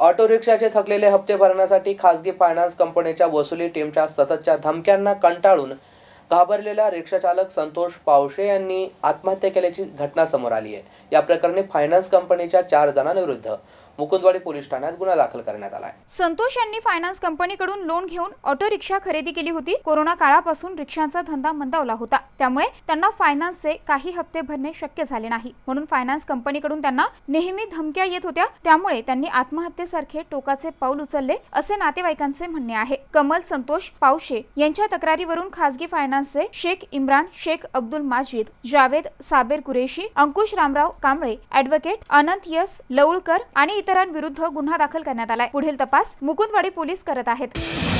Auto रिक्षाचे थकलेले हप्ते भरण्यासाठी खासगी फायनान्स कंपनीच्या वसुली टीमच्या सततच्या धमक्यांना कंटाळून घाबरलेला रिक्षाचालक संतोष पावशे यांनी आत्महत्या केल्याची घटना समोर आली आहे। या प्रकरणी फायनान्स कंपनीच्या 4 जणांविरुद्ध मुकुंदवाडी पोलीस ठाण्यात गुन्हा दाखल करण्यात आला आहे। संतोष यांनी फायनान्स कंपनीकडून लोन घेऊन ऑटो रिक्षा खरेदी केली होती। कोरोना काळापासून रिक्षांचा धंदा मंदावला होता, त्यामुळे त्यांना फायनान्सचे काही हप्ते भरणे शक्य झाले नाही, म्हणून फायनान्स कंपनीकडून त्यांना नेहमी धमक्या येत होत्या। त्यामुळे त्यांनी आत्महत्येसारखे टोकाचे पाऊल उचलले असे नातेवाईकांचे म्हणणे आहे। कमल संतोष पावशे यांच्या तक्रारीवरून खासगी फायनान्सचे शेख इम्रान, शेख अब्दुल माजिद, जावेद साबेर कुरेशी, अंकुश रामराव कांबळे, ॲडव्होकेट अनंत यस लवळकर आणि इतरांविरुद्ध गुन्हा दाखल करण्यात आलाय। पुढील तपास मुकुंदवाडी पोलीस करत आहेत।